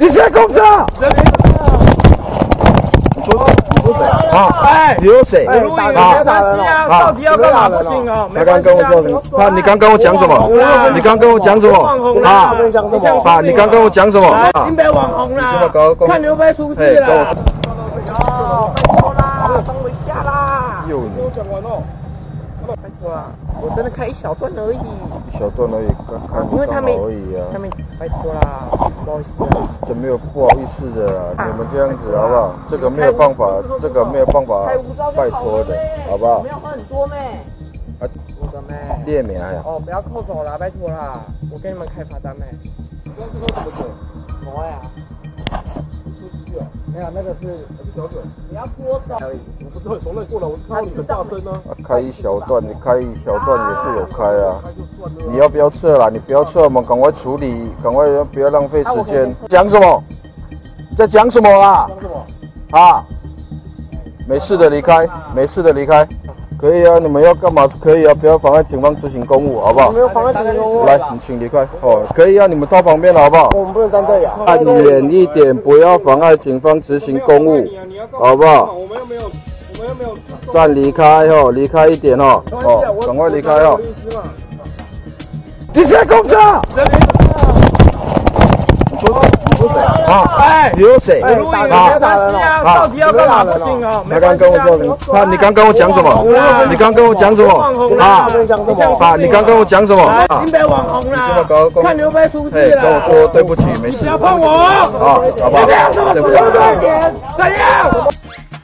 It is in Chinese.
你谁公司啊？哎，你有谁？ 不要打人啊！到底要干嘛？不行哦！ 他刚跟我说什么？啊，你刚跟我讲什么？你刚跟我讲什么？啊，啊，你刚跟我讲什么？啊， 你别网红啦！看你会不会出事啦！拜托啦，帮我一下啦！ 又你跟我讲完哦。拜托啦，我真的开一小段而已。 一小段而已，刚因为他没而已啊。 他没，拜托啦，不好意思啊。 这没有不好意思的啦，你们这样子好不好？这个没有办法，这个没有办法拜托的，好不好？ 我们要喝很多妹。 啊， 我的妹。 列名呀。 哦，不要扣走啦，拜托啦，我给你们开罚单妹。你刚是喝什么酒？什么呀？出喜酒。没有，那个是小酒。你要拖走。我不是很熟练过来，我看到你很大声啊。开一小段，你开一小段也是有开啊。你要不要撤啦？你不要撤，我们赶快处理，赶快不要浪费时间。讲什么？在讲什么啦？讲什么？啊？没事的离开，没事的离开。可以啊，你们要干嘛可以啊，不要妨碍警方执行公务，好不好？ 没有妨碍执行公务。 来，你请离开。哦，可以啊，你们到旁边好不好？ 我们不能站这里啊。 站远一点，不要妨碍警方执行公务，好不好？ 我们又没有。 站离开哦，离开一点哦，哦，赶快离开哦。你谁公司啊？啊，哎，你有谁？ 不要打人啊！到底要干嘛？不行哦！ 他刚跟我说什么？他你刚跟我讲什么？你刚跟我讲什么？啊，啊，你刚跟我讲什么？ 你别网红啦！看你会不会出事啦？ 跟我说对不起，没事。 不要碰我！ 啊，好不好？对不起。 怎样？